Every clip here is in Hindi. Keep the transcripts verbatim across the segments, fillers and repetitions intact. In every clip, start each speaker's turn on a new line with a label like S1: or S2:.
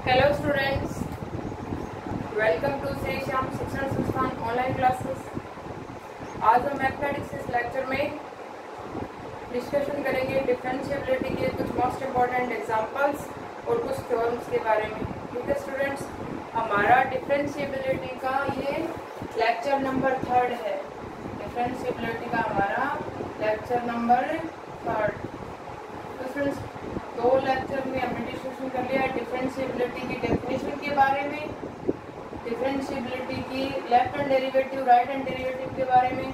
S1: Hello students, welcome to Shri Shyam Shikshan Sansthan online classes. आज हम मैथमेटिक्स इस लेक्चर में डिस्कशन करेंगे डिफरेंशिएबिलिटी के कुछ मोस्ट इम्पॉर्टेंट एग्जांपल्स और कुछ थ्योरम्स के बारे में। ठीक है स्टूडेंट्स, हमारा डिफरेंशिएबिलिटी का ये लेक्चर नंबर थर्ड है। डिफरेंशिएबिलिटी का हमारा लेक्चर नंबर थर्ड। तो स्टूडेंट्स, दो लेक्चर में हमने डिस्कशन कर लिया डिफरेंशिएबिलिटी की डेफिनेशन के बारे में, डिफरेंशिएबिलिटी की left hand derivative, right hand derivative के बारे में,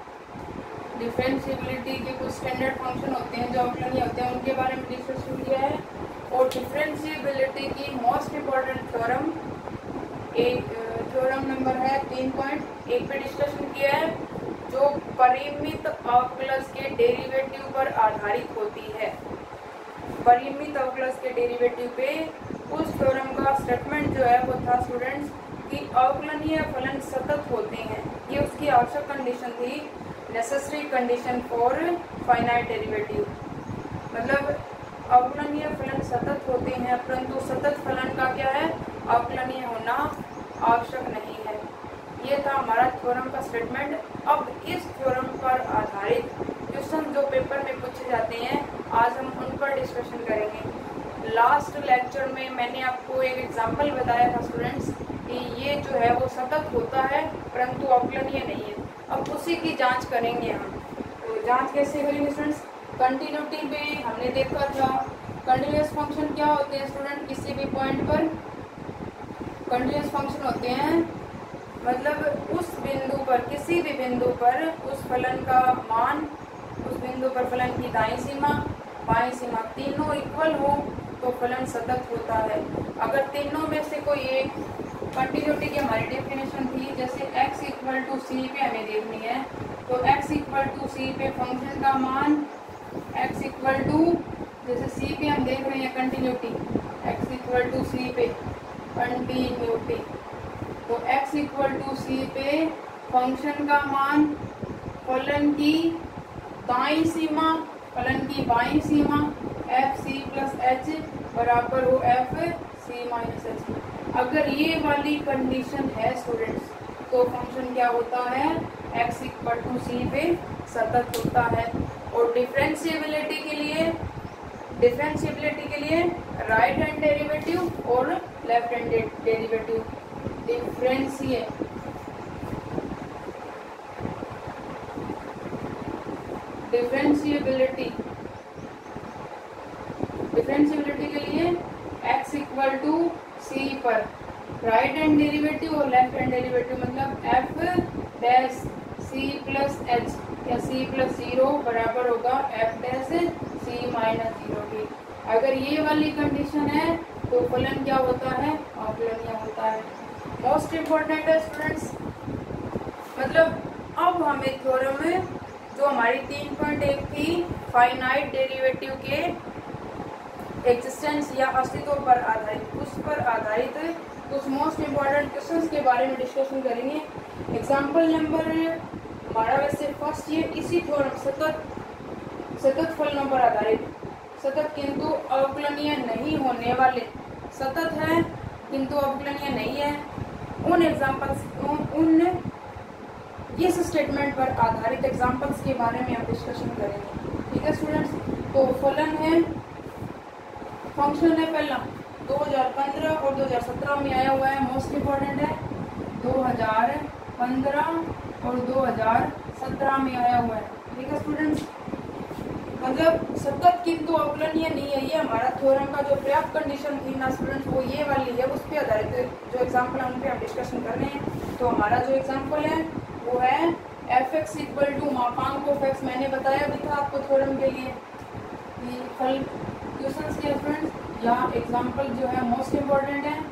S1: डिफरेंशिएबिलिटी के कुछ स्टैंडर्ड फंक्शन होते हैं जो अवकलनीय होते हैं उनके बारे में डिस्कशन किया है, और डिफरेंशिएबिलिटी की मोस्ट इम्पॉर्टेंट थ्योरम एक थ्योरम नंबर है तीन पॉइंट एक पे डिस्कशन किया है, जो परिमित अवकलज के डेरिवेटिव पर आधारित होती है। परिमित अवकलज के डेरिवेटिव पे उस थ्योरम का स्टेटमेंट जो है वो था स्टूडेंट्स कि अवकलनीय फलन सतत होते हैं। ये उसकी आवश्यक कंडीशन थी, necessary condition for finite derivative. मतलब अवकलनीय फलन सतत होते हैं, परंतु सतत फलन का क्या है, अवकलनीय होना आवश्यक नहीं है। ये था हमारा थ्योरम का स्टेटमेंट। अब इस थ्योरम पर आधारित क्वेश्चन जो पेपर में पूछे जाते हैं आज हम उन पर डिस्कशन करेंगे। लास्ट लेक्चर में मैंने आपको एक एग्जांपल बताया था स्टूडेंट्स कि ये जो है वो सतत होता है परंतु अवकलनीय नहीं है। अब उसी की जांच करेंगे हम। तो जांच कैसे करेंगे स्टूडेंट्स? कंटिन्यूटी पे हमने देखा था कंटिन्यूअस फंक्शन क्या होते हैं स्टूडेंट, किसी भी पॉइंट पर कंटिन्यूअस फंक्शन होते हैं, मतलब उस बिंदु पर, किसी भी बिंदु पर उस फलन का मान, उस बिंदु पर फलन की दाईं सीमा बाईं सीमा तीनों इक्वल हो तो फलन सतत होता है। अगर तीनों में से कोई एक, कंटिन्यूटी की हमारी डेफिनेशन थी जैसे x इक्वल टू सी पे हमें देखनी है, तो x इक्वल टू सी पे फंक्शन का मान x इक्वल टू, जैसे सी पे हम देख रहे हैं continuity, x equal to C पे कंटिन्यूटी, तो x इक्वल टू सी पे फंक्शन का मान फलन की दाईं सीमा फलन की बाईं सीमा एफ सी प्लस एच बराबर हो एफ सी माइनस एच। अगर ये वाली कंडीशन है स्टूडेंट्स तो फंक्शन क्या होता है, x इक्वल टू सी पे सतत होता है। और डिफरेंशिएबिलिटी के लिए डिफरेंशिएबिलिटी के लिए राइट हैंड डेरिवेटिव और left hand derivative differentiate differentiability differentiability के लिए x इक्वल टू सी पर राइट हैंड डेरिवेटिव और लेफ्ट हैंड डेरिवेटिव, मतलब f dash c plus H या c प्लस जीरो बराबर होगा f dash c minus zero की। अगर ये वाली कंडीशन है तो फलन क्या होता है, अवकलनीय होता है। मोस्ट इम्पोर्टेंट है स्टूडेंट्स। मतलब अब हमें थ्योरम में जो हमारी तीन पॉइंट एक थी फाइनाइट डेरिवेटिव के एग्जिस्टेंस या अस्तित्व पर आधारित, उस पर आधारित कुछ मोस्ट इम्पॉर्टेंट क्वेश्चंस के बारे में डिस्कशन करेंगे। एग्जांपल नंबर हमारा वैसे फर्स्ट ये इसी थ्योरम सतत सतत फलनों पर आधारित, सतत किंतु अवकलनीय नहीं होने वाले, सतत है किंतु अवकलनीय नहीं है, उन एग्जाम्पल्स उन इस स्टेटमेंट पर आधारित एग्जांपल्स के बारे में हम डिस्कशन करेंगे। ठीक है स्टूडेंट्स, तो फलन है, फंक्शन है पहला दो हज़ार पंद्रह और दो हज़ार सत्रह में आया हुआ है, मोस्ट इम्पॉर्टेंट है दो हज़ार पंद्रह और दो हज़ार सत्रह में आया हुआ है। ठीक है स्टूडेंट्स, मतलब सतत किंतु अवकलनीय नहीं है, ये हमारा थ्योरम का जो पर्याप्त कंडीशन थी ना स्टूडेंट्स वो ये वाली है, उस पर आधारित जो एग्जाम्पल है उन पर हम डिस्कशन कर रहे हैं। तो हमारा जो एग्जाम्पल है वो है एफ एक्स इक्वल टू मापांक ऑफ एक्स। मैंने बताया भी था आपको थ्योरम के लिए फल क्वेश्चंस के स्टूडेंट्स, यहाँ एग्जाम्पल जो है मोस्ट इम्पॉर्टेंट है,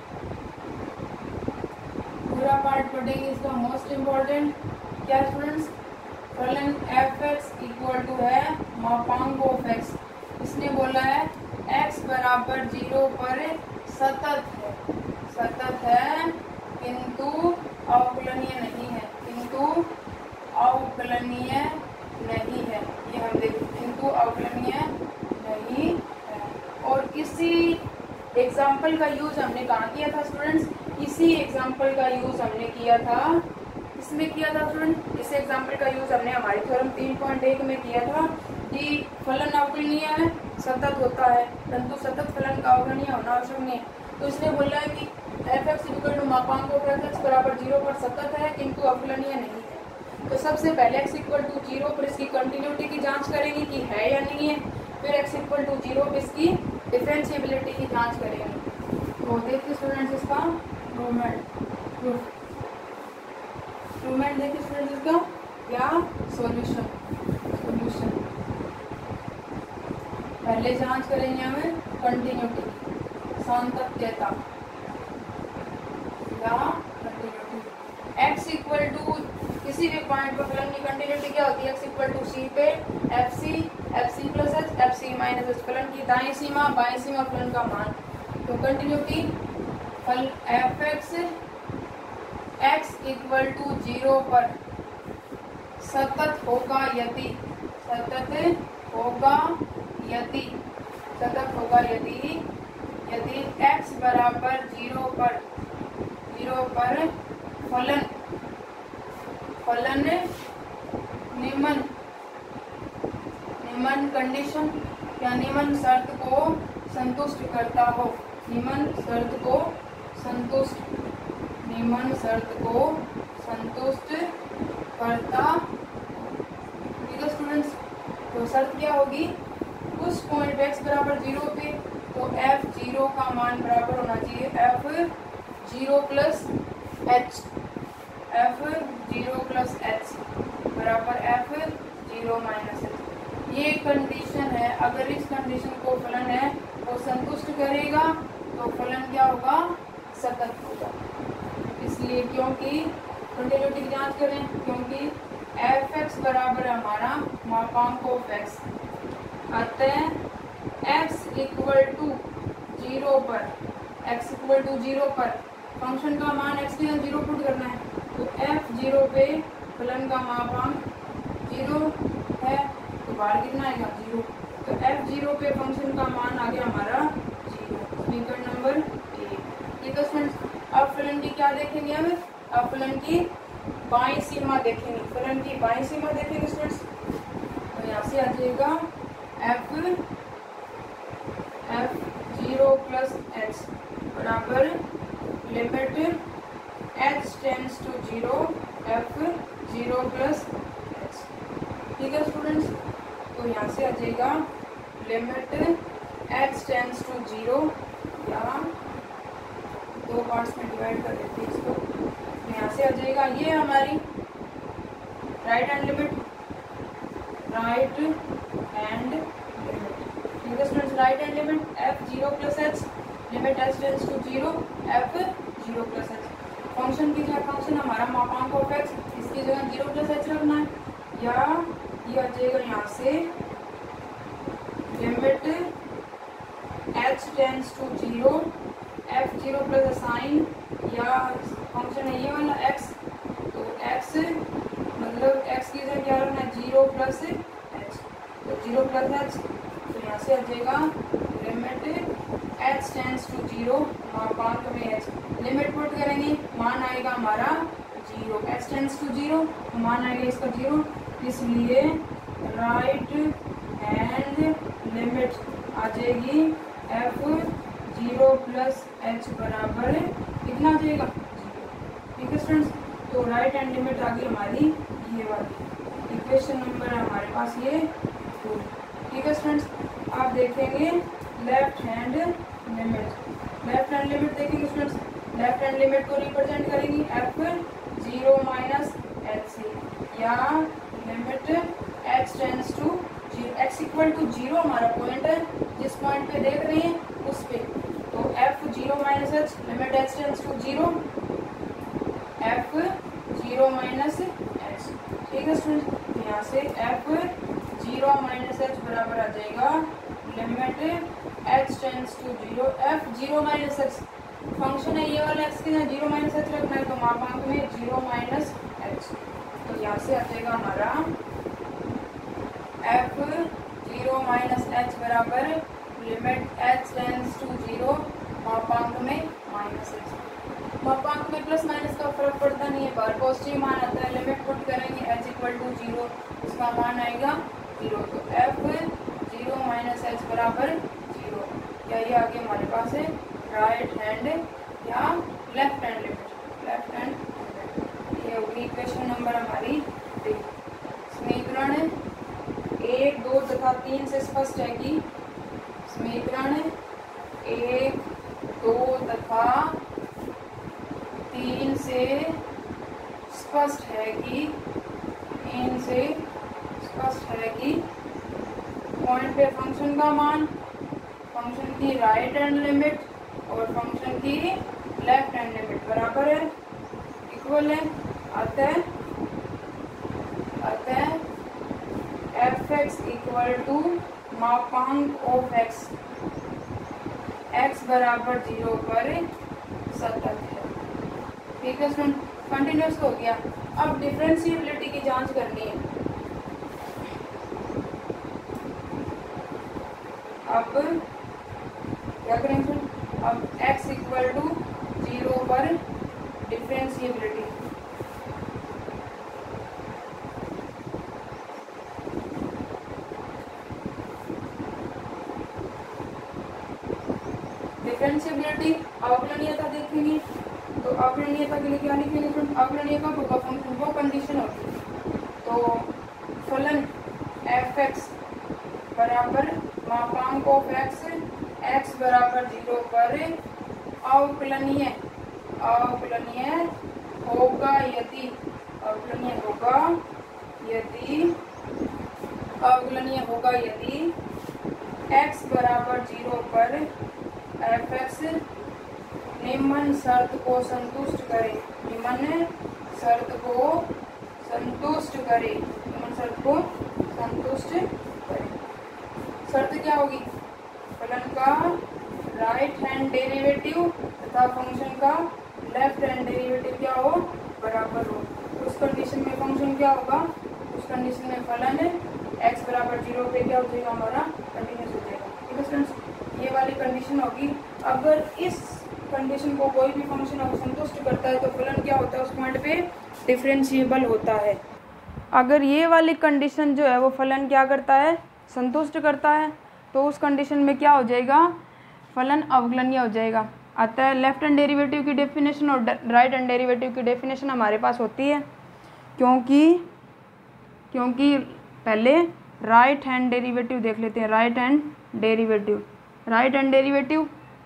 S1: पूरा पार्ट पढ़ेंगे इसका। मोस्ट इम्पॉर्टेंट क्या स्टूडेंट्स, फलन एफ एक्स इक्वल टू है मापांक ऑफ एक्स। इसने बोला है एक्स बराबर जीरो पर सतत है, सतत है किंतु अवकलनीय नहीं है, किंतु अवकलनीय नहीं है, ये हम देखते किंतु अवकलनीय नहीं है। और किसी एग्जाम एग्जाम्पल का यूज हमने कहाँ किया था स्टूडेंट्स? इसी एग्जाम्पल का यूज हमने किया था, इसमें किया था स्टूडेंट, इस एग्जाम्पल का यूज हमने हमारी थ्योरम तीन पॉइंट एक में किया था कि फलन अवकलनीय है, सतत होता है, परंतु सतत फलन का अवकलनीय होना आवश्यक नहीं है। तो इसने बोला है कि एफ एक्स इक्वल टू मापांक ऑफ एफ एक्स बराबर जीरो पर सतत है किंतु अवकलनीय नहीं है। तो सबसे पहले एक्स इक्वल टू जीरो पर इसकी कंटिन्यूटी की जांच करेंगे कि है या नहीं है, फिर एक्स इक्वल टू जीरो पर इसकी डिफरेंशिएबिलिटी की जांच करेंगे। तो देखिए स्टूडेंट्स इसका प्रूवमेंट प्रूफ प्रूवमेंट देखिए स्टूडेंट्स इसका क्या सॉल्यूशन सॉल्यूशन पहले जांच करेंगे हमें कंटिन्यूटी सातत्यता या कंटिन्यूटी। एक्स इक्वल टू किसी भी पॉइंट पर फलन की कंटिन्यूटी क्या होती है? एक्स इक्वल टू सी पे F C F C plus H F C minus H, फलन की दाईं सीमा बाईं सीमा फलन का मान। तो कंटिन्यूटी फल F X X equal to zero पर सतत होगा यदि सतत होगा यदि सतत होगा यदि यदि x बराबर जीरो पर जीरो पर फलन फलन निम्न निम्न कंडीशन या निम्न शर्त को संतुष्ट करता हो, निम्न शर्त को संतुष्ट निम्न शर्त को संतुष्ट करता। ठीक है स्टूडेंट्स, तो शर्त क्या होगी? उस पॉइंट x बराबर जीरो पे तो f जीरो का मान बराबर होना चाहिए f zero plus H f zero plus H बराबर f जीरो माइनस एच। ये कंडीशन है, अगर इस कंडीशन को फलन है वो संतुष्ट करेगा तो फलन क्या होगा? सतत होगा। इसलिए क्योंकि कंटिन्यूटी की जांच करें, क्योंकि एफ एक्स बराबर हमारा मापांक ऑफ एक्स, अतः x इक्वल टू जीरो पर x इक्वल टू जीरो पर फंक्शन का मान x के जीरो पुट करना है। तो f जीरो पे फलन का मापांक जीरो है तो बाहर कितना आएगा? जीरो। तो f जीरो पे फंक्शन का मान आ गया हमारा जीरो, समीकरण नंबर एक। ठीक है स्टूडेंट्स, अब फलन की क्या देखेंगे हम? अब फलन की बाईं सीमा देखेंगे, फलन की बाईं सीमा देखेंगे स्टूडेंट्स। तो यहाँ से आ जाएगा f f zero plus H बराबर limit h tends to zero f zero plus H. ठीक है स्टूडेंट्स, तो यहाँ से आ जाएगा limit h tends to zero, या दो पार्ट्स में डिवाइड कर देते हैं इसको। तो यहाँ से आ जाएगा ये हमारी right hand limit, right hand limit. ठीक है students, right hand limit f zero plus H limit h tends to zero f zero plus H. Function की जगह फंक्शन हमारा मापांक ऑफ x, इसकी जगह जीरो प्लस एच रखना है, या ये आ जाएगा यहाँ से limit h tends to zero f zero plus sign, या फंक्शन है ये वाला x, तो x मतलब x की जगह क्या रखना है? जीरो प्लस एच, तो जीरो प्लस एच। तो यहाँ से आ जाएगा limit h tends to zero मापांक में h, लिमिट पुट करेंगे मान आएगा हमारा zero, h tends to zero मान आएगा इसका जीरो, इसलिए राइट हैंड लिमिट आ जाएगी f जीरो प्लस एच बराबर कितना आ जाएगा? ठीक है स्टूडेंट्स, तो राइट हैंड लिमिट आ गई हमारी ये वाली, इक्वेशन नंबर है हमारे पास ये टू। ठीक है स्टूडेंट्स, आप देखेंगे left hand limit, left hand limit देखेंगे स्टूडेंट्स, लेफ्ट हैंड लिमिट को रिप्रेजेंट करेंगे f जीरो माइनस एच से, या limit h tends to zero, x equal to zero हमारा पॉइंट है, जिस पॉइंट पे देख रहे हैं उस पे, तो f zero minus H limit h tends to zero f zero minus H. ठीक है स्टूडेंट, यहाँ से f जीरो माइनस एच बराबर आ जाएगा limit h tends to zero f zero minus H, function है ये वाला x के लिए जीरो माइनस एच रखना है, तो मापांक में जीरो माइनस एच। तो यहाँ से आ जाएगा हमारा f जीरो माइनस एच बराबर limit h tends to zero मापांक में माइनस एच। मापांक में प्लस माइनस का फर्क पड़ता नहीं है, बार पॉजिटिव मान आता है। लिमिट पुट करेंगे एच इक्वल टू जीरो, उसका मान आएगा जीरो। तो एफ जीरो माइनस एच बराबर जीरो। या ये आगे हमारे पास है राइट हैंड या left hand limit. Left hand limit ये होगी इक्वेशन नंबर हमारी थ्री। समीकरण एक दो तथा तीन से स्पष्ट है कि समीकरण एक दो तथा तीन से स्पष्ट है कि इनसे स्पष्ट है कि पॉइंट पे फंक्शन का मान, फंक्शन की राइट हैंड लिमिट और फंक्शन की लेफ्ट हैंड लिमिट बराबर है, इक्वल है। अतः अतः एफ एक्स इक्वल टू मापांक ऑफ एक्स, एक्स बराबर जीरो पर सतत है। ठीक है स्टूडेंट, कंटिन्यूस हो गया। अब डिफरेंशिएबिलिटी की जांच करनी है। अब क्या करेंगे? अब x इक्वल टू जीरो पर डिफरेंशिएबिलिटी। डिफरेंशिएबिलिटी अवकलनीयता देखेंगे। तो अवकलनीयता के लिए क्या लिखेंगे? अवकलनीय कब होगा? फंक्शन वो कंडीशन होती है। तो फलन एफ एक्स बराबर मापांक ऑफ एक्स, एक्स बराबर जीरो पर अवकलनीय अवकलनीय होगा यदि अवकलनीय होगा यदि अवकलनीय होगा यदि एक्स बराबर जीरो पर एफ एक्स निम्न शर्त को संतुष्ट करे। निम्न शर्त को संतुष्ट करे निम्न शर्त को संतुष्ट करे। शर्त क्या होगी? फलन का राइट हैंड डेरिवेटिव तथा फंक्शन का लेफ्ट हैंड डेरिवेटिव क्या हो? बराबर हो। उस कंडीशन में फंक्शन क्या होगा? उस कंडीशन में फलन x बराबर जीरो पे क्या हो जाएगा? हमारा कंटिन्यूस हो जाएगा। ठीक है स्टूडेंट्स, ये वाली कंडीशन होगी। अगर इस कंडीशन को कोई भी फंक्शन अगर संतुष्ट करता है तो फलन क्या होता है? उस पॉइंट पे डिफरेंशिएबल होता है। अगर ये वाली कंडीशन जो है वो फलन क्या करता है? संतुष्ट करता है, तो उस कंडीशन में क्या हो जाएगा? फलन अवकलनीय हो जाएगा। अतः लेफ्ट हैंड डेरिवेटिव की डेफिनेशन और राइट हैंड डेरिवेटिव की डेफिनेशन हमारे पास होती है, क्योंकि क्योंकि पहले राइट हैंड डेरिवेटिव देख लेते हैं। Right hand derivative right hand derivative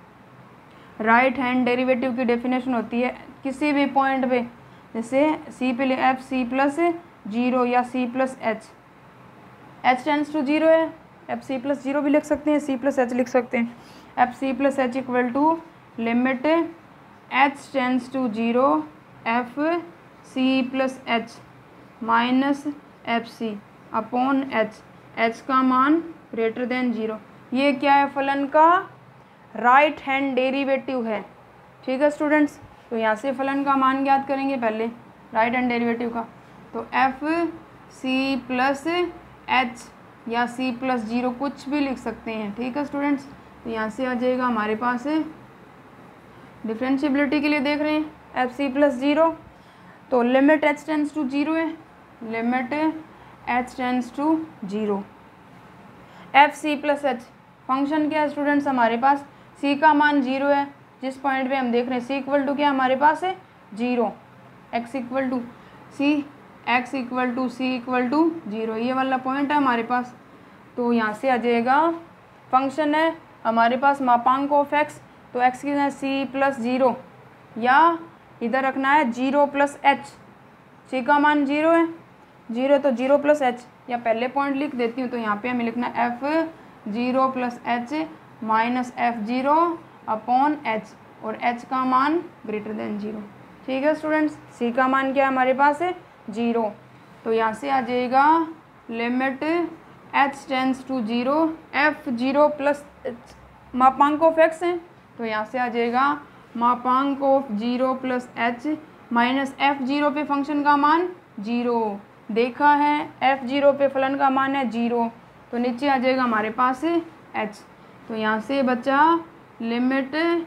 S1: right hand derivative की डेफिनेशन होती है किसी भी पॉइंट पे, जैसे सी पे एफ सी प्लस जीरो या C plus H, H tends to zero है, एफ सी प्लस जीरो भी लिख सकते हैं, सी प्लस एच लिख सकते हैं। F C plus H equal to limit H tends to zero F C plus H minus F C upon H, H का मान ग्रेटर देन जीरो। ये क्या है? फलन का राइट हैंड डेरिवेटिव है। ठीक है स्टूडेंट्स, तो यहाँ से फलन का मान ज्ञात करेंगे पहले राइट हैंड डेरिवेटिव का। तो एफ सी प्लस एच या सी प्लस जीरो कुछ भी लिख सकते हैं। ठीक है स्टूडेंट्स, तो यहाँ से आ जाएगा हमारे पास डिफरेंशिएबिलिटी के लिए देख रहे हैं एफ सी प्लस जीरो। तो limit H tends to zero है, limit H tends to zero F C plus H. Function क्या है स्टूडेंट्स? हमारे पास सी का मान जीरो है, जिस पॉइंट पे हम देख रहे हैं सी इक्वल टू क्या हमारे पास है? Zero. X equal to C X equal to C equal to zero, ये वाला पॉइंट है हमारे पास। तो यहाँ से आ जाएगा फंक्शन है हमारे पास मापांक ऑफ एक्स, तो एक्स की है सी प्लस जीरो, या इधर रखना है जीरो प्लस एच। सी का मान जीरो है, जीरो तो जीरो प्लस एच, या पहले पॉइंट लिख देती हूँ। तो यहाँ पे हमें लिखना है F zero plus H minus F zero upon H, और एच का मान ग्रेटर देन जीरो। ठीक है स्टूडेंट्स, सी का मान क्या है हमारे पास है? जीरो। तो यहाँ से आ जाएगा limit H tends to zero F zero plus H, मापांक ऑफ एक्स है, तो यहाँ से आ जाएगा मापांक of zero plus H minus F zero पे फंक्शन का मान जीरो। देखा है एफ जीरो पे फलन का मान है जीरो, तो नीचे आ जाएगा हमारे पास एच। तो यहाँ से बचा limit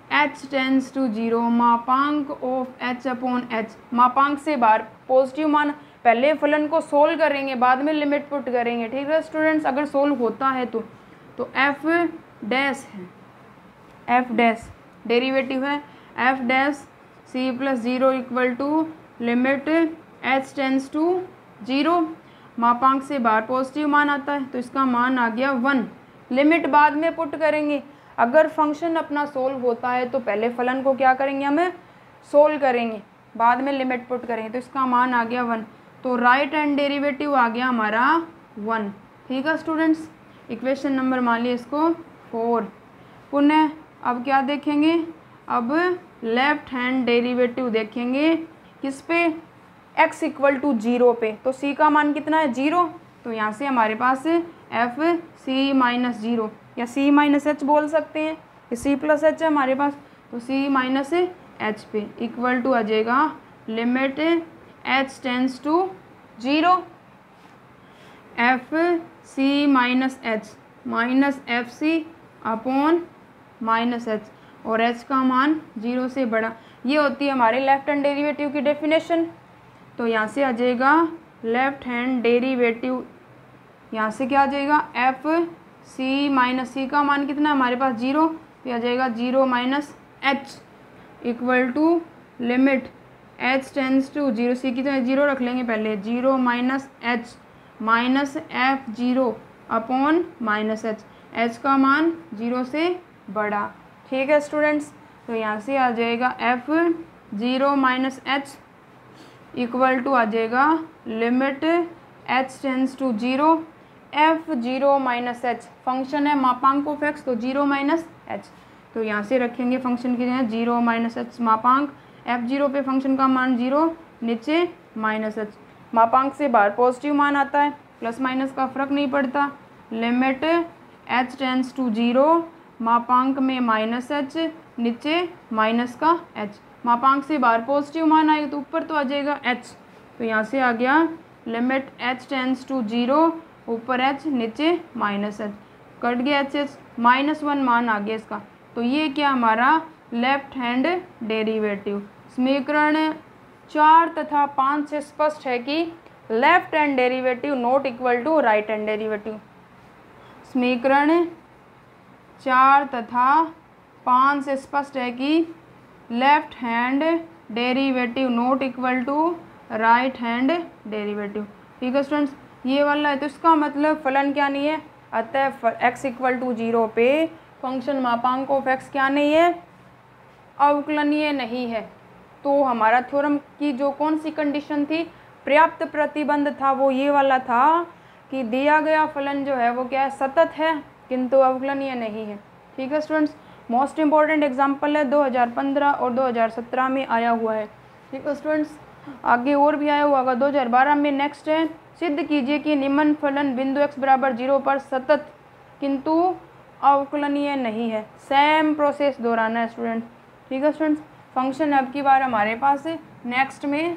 S1: H tends to zero, मापांक ऑफ एच अपॉन एच, मापांक से बाहर पॉजिटिव मान, पहले फलन को सोल्व करेंगे बाद में लिमिट पुट करेंगे, ठीक है स्टूडेंट्स। अगर सोल्व होता है तो तो एफ डैश है, एफ डैश डेरिवेटिव है, F dash C plus zero equal to limit H tends to zero, मापांक से बाहर पॉजिटिव मान आता है तो इसका मान आ गया वन। लिमिट बाद में पुट करेंगे, अगर फंक्शन अपना सोल्व होता है तो पहले फलन को क्या करेंगे, हमें सोल्व करेंगे, बाद में लिमिट पुट करेंगे, तो इसका मान आ गया वन। तो राइट हैंड डेरिवेटिव आ गया हमारा वन, ठीक है स्टूडेंट्स। इक्वेशन नंबर मान लिया इसको फोर। पुनः अब क्या देखेंगे, अब लेफ्ट हैंड डेरिवेटिव देखेंगे किस पे, x इक्वल टू जीरो पे। तो c का मान कितना है, जीरो, तो यहाँ से हमारे पास एफ सी माइनस जीरो या c माइनस एच बोल सकते हैं, ये c प्लस एच है हमारे पास, तो c माइनस एच पे इक्वल टू आ जाएगा limit h tends to zero F C minus H minus F C upon minus H, और h का मान जीरो से बड़ा। ये होती है हमारे लेफ्ट हैंड डेरिवेटिव की डेफिनेशन। तो यहाँ से आ जाएगा लेफ्ट हैंड डेरिवेटिव, यहाँ से क्या आ जाएगा, एफ सी माइनस सी का मान कितना है हमारे पास जीरो, तो आ जाएगा zero minus H equal to limit H tends to zero, C की तो जीरो रख लेंगे पहले, zero minus H minus F zero upon minus H, H का मान जीरो से बड़ा, ठीक है स्टूडेंट्स। तो यहाँ से आ जाएगा F zero minus H equal to आ जाएगा limit H tends to zero F zero minus H, function है मापांक ऑफ एक्स तो जीरो माइनस एच, तो यहाँ से रखेंगे फंक्शन की जगह जीरो माइनस एच मापांक, एफ जीरो पे फंक्शन का मान जीरो, नीचे माइनस एच, मापांक से बाहर पॉजिटिव मान आता है, प्लस माइनस का फर्क नहीं पड़ता, limit H tends to zero, मापांक में माइनस एच, नीचे माइनस का एच, मापांक से बाहर पॉजिटिव मान आएगा तो ऊपर तो आ जाएगा एच, तो यहाँ से आ गया limit H tends to zero, ऊपर एच नीचे माइनस एच, कट गया एच एच, माइनस वन मान आ गया इसका। तो ये क्या हमारा लेफ्ट हैंड डेरिवेटिव। समीकरण चार तथा पाँच से स्पष्ट है कि left hand derivative not equal to right hand derivative. समीकरण चार तथा पाँच से स्पष्ट है कि left hand derivative not equal to right hand derivative, ठीक है स्टूडेंट्स। ये वाला है तो इसका मतलब फलन क्या नहीं है, अतः x इक्वल टू जीरो पे फंक्शन मापांक ऑफ x क्या नहीं है, अवकलनीय नहीं है। तो हमारा थ्योरम की जो कौन सी कंडीशन थी, पर्याप्त प्रतिबंध था, वो ये वाला था कि दिया गया फलन जो है वो क्या है, सतत है किंतु अवकलनीय नहीं है, ठीक है स्टूडेंट्स। मोस्ट इम्पॉर्टेंट एग्जाम्पल है दो हज़ार पंद्रह और दो हज़ार सत्रह में आया हुआ है, ठीक है स्टूडेंट्स। आगे और भी आया हुआ होगा दो हज़ार बारह में। नेक्स्ट है, सिद्ध कीजिए कि निम्न फलन बिंदु x बराबर जीरो पर सतत किंतु अवकलनीय नहीं है। सेम प्रोसेस दोहराना है स्टूडेंट, ठीक है स्टूडेंट्स। फंक्शन अब की बार हमारे पास है नेक्स्ट में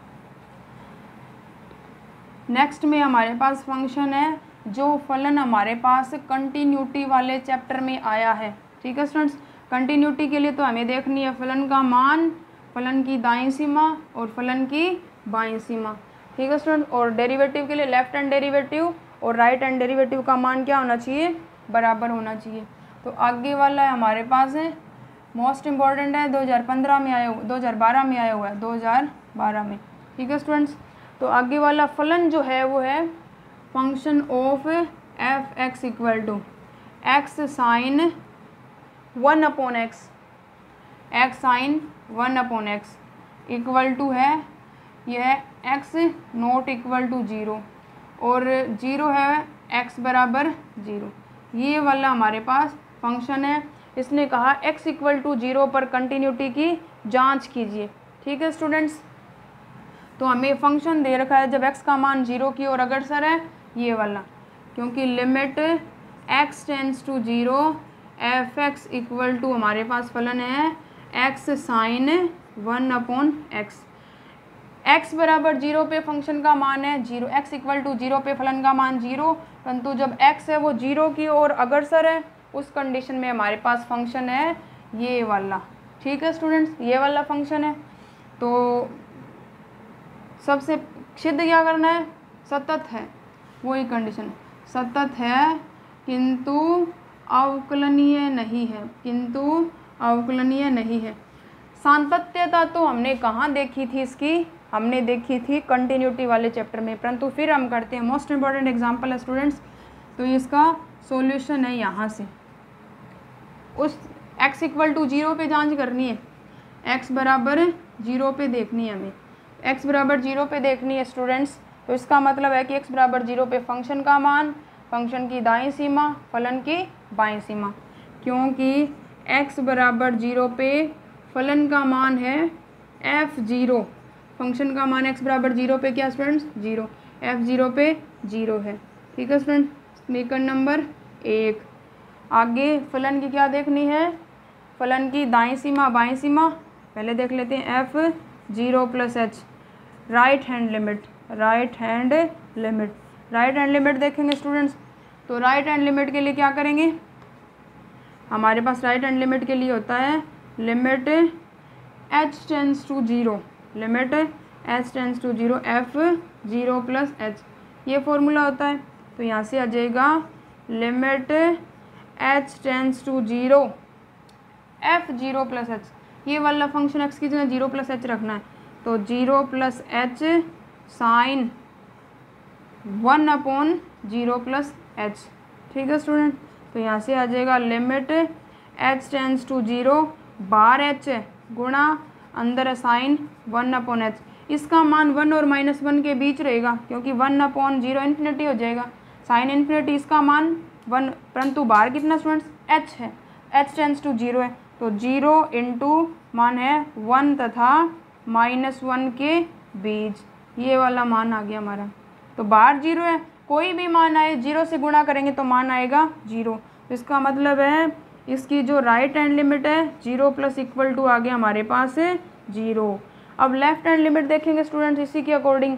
S1: नेक्स्ट में हमारे पास फंक्शन है जो फलन हमारे पास कंटिन्यूटी वाले चैप्टर में आया है, ठीक है स्टूडेंट्स। कंटिन्यूटी के लिए तो हमें देखनी है फलन का मान, फलन की दाईं सीमा और फलन की बाईं सीमा, ठीक है स्टूडेंट। और डेरिवेटिव के लिए लेफ्ट हैंड डेरिवेटिव और राइट हैंड डेरिवेटिव का मान क्या होना चाहिए, बराबर होना चाहिए। तो आगे वाला है हमारे पास है मोस्ट इम्पॉर्टेंट है, दो हज़ार पंद्रह में आया हुआ, दो हज़ार बारह में आया हुआ है, दो हज़ार बारह में, ठीक है स्टूडेंट्स। तो आगे वाला फलन जो है वो है function of F x equal to x sine one upon x, x sine one upon x equal to है यह x not equal to zero और जीरो है एक्स बराबर जीरो। ये वाला हमारे पास फंक्शन है। इसने कहा एक्स इक्वल टू जीरो पर कंटिन्यूटी की जांच कीजिए, ठीक है स्टूडेंट्स। तो हमें फंक्शन दे रखा है जब एक्स का मान जीरो की ओर अग्रसर है, ये वाला, क्योंकि limit x tends to zero f x equal to हमारे पास फलन है x sine one upon x. X बराबर जीरो पे फंक्शन का मान है zero, x equal to zero पे फलन का मान जीरो, परंतु जब एक्स है वो जीरो की ओर अग्रसर है उस कंडीशन में हमारे पास फंक्शन है ये वाला। ठीक है स्टूडेंट्स, ये वाला फंक्शन है। तो सबसे सिद्ध क्या करना है, सतत है, वही कंडीशन, सतत है किंतु अवकलनीय नहीं है, किंतु अवकलनीय नहीं है। सातत्यता तो हमने कहाँ देखी थी इसकी, हमने देखी थी कंटिन्यूटी वाले चैप्टर में, परंतु फिर हम करते हैं, मोस्ट इंपॉर्टेंट एग्जांपल है स्टूडेंट्स। तो इसका सॉल्यूशन है यहाँ से, उस x इक्वल टू जीरो पे जांच करनी है, x बराबर जीरो पे देखनी है हमें, x बराबर जीरो पे देखनी है स्टूडेंट्स। तो इसका मतलब है कि x बराबर जीरो पे फंक्शन का मान, फंक्शन की दाईं सीमा, फलन की बाईं सीमा, क्योंकि x बराबर जीरो पे फलन का मान है एफ जीरो, फंक्शन का मान x बराबर जीरो पे क्या स्टूडेंट्स, जीरो, एफ जीरो पे जीरो है। ठीक है स्टूडेंट, समीकरण नंबर एक। आगे फलन की क्या देखनी है, फलन की दाईं सीमा बाईं सीमा, पहले देख लेते हैं f zero plus h, right hand limit, right hand limit, right hand limit देखेंगे स्टूडेंट्स। तो राइट हैंड लिमिट के लिए क्या करेंगे, हमारे पास राइट हैंड लिमिट के लिए होता है limit H tends to zero, limit H tends to zero F zero plus h, ये फॉर्मूला होता है। तो यहाँ से आ जाएगा limit H tends to zero F zero plus h, ये वाला फंक्शन एक्स की जगह जीरो प्लस एच रखना है, तो zero plus h sine one upon zero plus H. ठीक है स्टूडेंट, तो यहाँ से आ जाएगा limit H tends to zero, बार एच है गुणा अंदर है साइन वन अपॉन एच, इसका मान वन और माइनस वन के बीच रहेगा, क्योंकि वन अपॉन जीरो इन्फिनिटी हो जाएगा, साइन इन्फिनिटी, इसका मान वन, परंतु बाहर कितना स्टूडेंट्स एच है, एच टेंस टू जीरो है, तो जीरो इंटू मान है वन तथा माइनस वन के बीच, ये वाला मान आ गया हमारा। तो बाहर जीरो है, कोई भी मान आए जीरो से गुणा करेंगे तो मान आएगा जीरो, तो इसका मतलब है इसकी जो राइट हैंड लिमिट है जीरो प्लस इक्वल टू आ गया हमारे पास है जीरो। अब लेफ्ट हैंड लिमिट देखेंगे स्टूडेंट्स, इसी के अकॉर्डिंग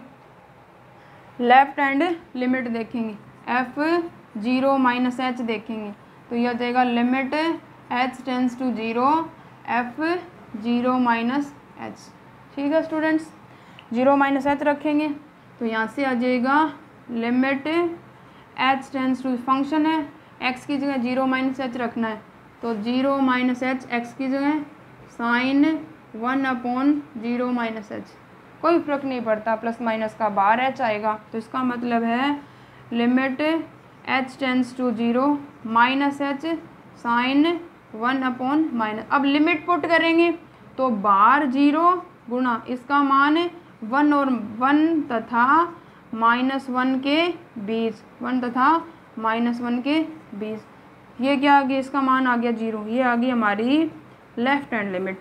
S1: लेफ्ट हैंड लिमिट देखेंगे, एफ जीरो माइनस एच देखेंगे, तो यह जाएगा limit H tends to zero F zero minus H. ठीक है स्टूडेंट्स, जीरो माइनस एच रखेंगे, तो यहाँ से आ जाएगा limit H tends to, function है एक्स की जगह जीरो माइनस एच रखना है, तो जीरो माइनस एच एक्स की जगह sine one upon zero minus h, कोई फर्क नहीं पड़ता, प्लस माइनस का बाहर एच आएगा, तो इसका मतलब है limit H tends to zero minus h sine one upon minus. अब लिमिट पुट करेंगे तो बाहर जीरो गुणा इसका मान वन और वन तथा माइनस वन के बीच, वन तथा माइनस वन के बीच, ये क्या आ गया, इसका मान आ गया जीरो, ये आ गई हमारी लेफ्ट हैंड लिमिट।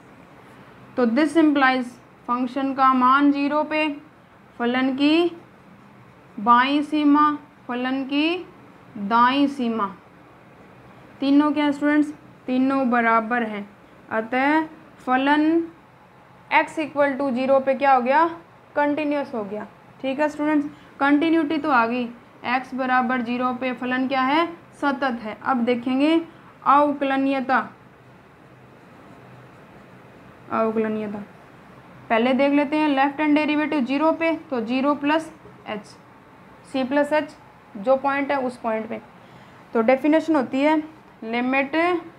S1: तो दिस इम्प्लाइज फंक्शन का मान जीरो पे, फलन की बाईं सीमा, फलन की दाईं सीमा, तीनों क्या स्टूडेंट्स, तीनों बराबर हैं, अतः फलन x इक्वल टू जीरो पे क्या हो गया, कंटिन्यूस हो गया। ठीक है स्टूडेंट्स, कंटिन्यूटी तो आ गई, x बराबर जीरो पे फलन क्या है, सतत है। अब देखेंगे अवकलनीयता, अवकलनीयता पहले देख लेते हैं, लेफ्ट हैंड डेरिवेटिव जीरो पे, तो zero plus h, c plus h जो पॉइंट है उस पॉइंट पे, तो डेफिनेशन होती है limit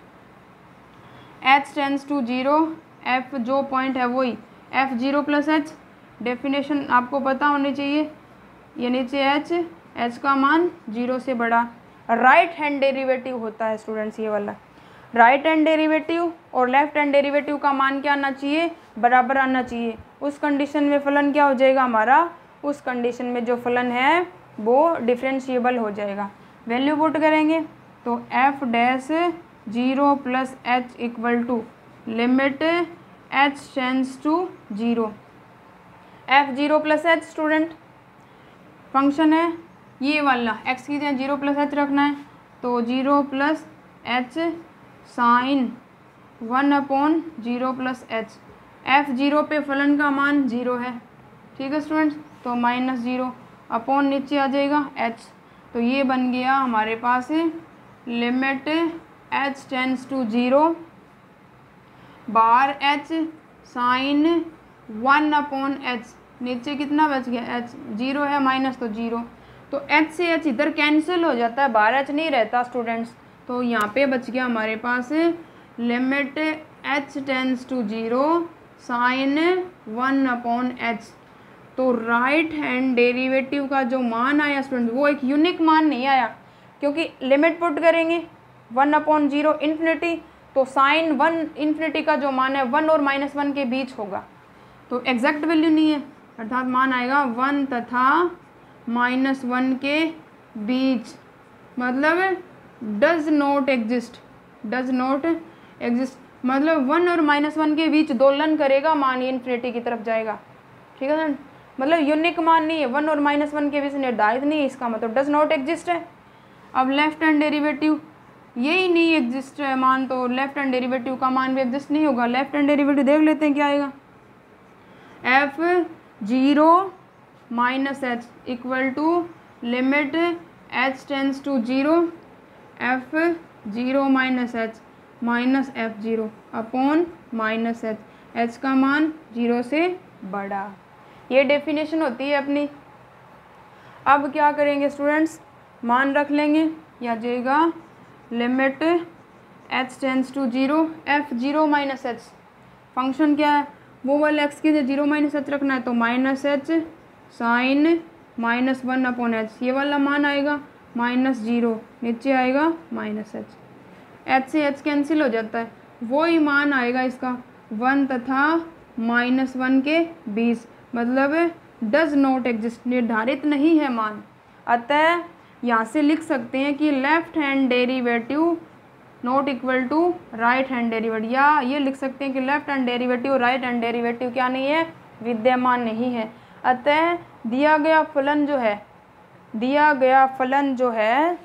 S1: H tends to zero, f जो पॉइंट है वही f zero plus h, definition आपको पता होनी चाहिए, ये नीचे एच, एच का मान जीरो से बड़ा, राइट हैंड डेरिवेटिव होता है स्टूडेंट्स ये वाला, राइट हैंड डेरिवेटिव और लेफ्ट हैंड डेरिवेटिव का मान क्या आना चाहिए, बराबर आना चाहिए, उस कंडीशन में फलन क्या हो जाएगा हमारा, उस कंडीशन में जो फलन है वो डिफरेंशिएबल हो जाएगा। वैल्यू पुट करेंगे तो F dash zero plus H equal to limit H tends to zero, F zero plus h student function है ये वाला, एक्स की जगह जीरो प्लस एच रखना है, तो zero plus h sine one upon zero plus H, f zero पे फलन का मान जीरो है। ठीक है स्टूडेंट्स, तो माइनस जीरो अपॉन नीचे आ जाएगा एच, तो ये बन गया हमारे पास limit H tends to zero बार h sine one upon h, नीचे कितना बच गया एच, जीरो है माइनस तो जीरो, तो एच से एच इधर कैंसिल हो जाता है, बार एच नहीं रहता स्टूडेंट्स। तो यहाँ पे बच गया हमारे पास limit H tends to zero sine one upon h. तो राइट हैंड डेरिवेटिव का जो मान आया स्टूडेंट वो एक यूनिक मान नहीं आया, क्योंकि लिमिट पुट करेंगे वन अपॉन जीरो इन्फिनिटी, तो साइन वन इन्फिनिटी का जो मान है वन और माइनस वन के बीच होगा, तो एग्जैक्ट वैल्यू नहीं है, अर्थात मान आएगा वन तथा माइनस वन के बीच, मतलब does not exist, does not exist मतलब वन और माइनस वन के बीच दोलन करेगा, मान ये इन्फिनिटी की तरफ जाएगा। ठीक है ना, मतलब यूनिक मान नहीं है, वन और माइनस वन के बीच निर्धारित नहीं है, इसका मतलब डज नॉट एग्जिस्ट है। अब लेफ्ट हैंड डेरिवेटिव यही नहीं एग्जिस्ट है मान, तो लेफ्ट हैंड डेरिवेटिव का मान भी एग्जिस्ट नहीं होगा। लेफ्ट हैंड डेरिवेटिव देख लेते हैं क्या आएगा, f zero minus H equal to limit H tends to zero F zero minus H minus F zero upon minus H, H का मान जीरो से बड़ा, ये डेफिनेशन होती है अपनी। अब क्या करेंगे स्टूडेंट्स, मान रख लेंगे, या जाएगा limit H tends to zero F zero minus H, function क्या है वो वाले एक्स की जीरो माइनस एच रखना है, तो minus h sine minus one upon h, ये वाला मान आएगा माइनस जीरो, नीचे आएगा माइनस एच, एच से एच कैंसिल हो जाता है, वो ही मान आएगा इसका वन तथा माइनस वन के बीच, मतलब डज नॉट एग्जिस्ट, निर्धारित नहीं है मान। अतः यहाँ से लिख सकते हैं कि left hand derivative not equal to right hand derivative, या ये लिख सकते हैं कि left hand derivative right hand derivative क्या नहीं है, विद्यमान नहीं है। अतः दिया गया फलन जो है दिया गया फलन जो है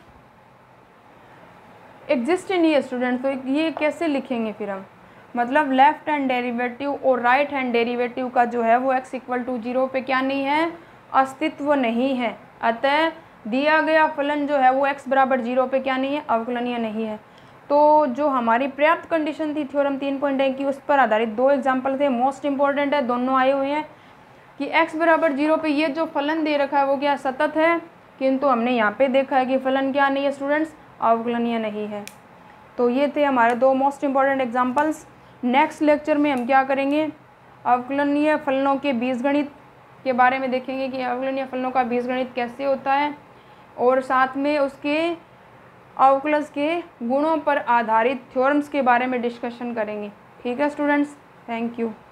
S1: एग्जिस्ट नहीं है स्टूडेंट। तो ये कैसे लिखेंगे फिर हम, मतलब लेफ्ट हैंड डेरिवेटिव और राइट हैंड डेरिवेटिव का जो है वो x इक्वल टू जीरो पे क्या नहीं है, अस्तित्व नहीं है। अतः दिया गया फलन जो है वो x बराबर जीरो पे क्या नहीं है, अवकलनीय नहीं है। तो जो हमारी पर्याप्त कंडीशन थी थ्योरम तीन पॉइंट एक की, उस पर आधारित दो एग्जाम्पल थे, मोस्ट इंपॉर्टेंट है, दोनों आए हुए हैं कि x बराबर जीरो पे ये जो फलन दे रखा है वो क्या सतत है, किंतु हमने यहाँ पे देखा है कि फलन क्या नहीं है स्टूडेंट्स, अवकलनीय नहीं है। तो ये थे हमारे दो most important examples. Next lecture में हम क्या करेंगे, अवकलनीय फलनों के बीजगणित के बारे में देखेंगे कि अवकलनीय फलनों का बीजगणित कैसे होता है, और साथ में उसके अवकलज के गुणों पर आधारित थ्योरम्स के बारे में डिस्कशन करेंगे। ठीक है स्टूडेंट्स, थैंक यू।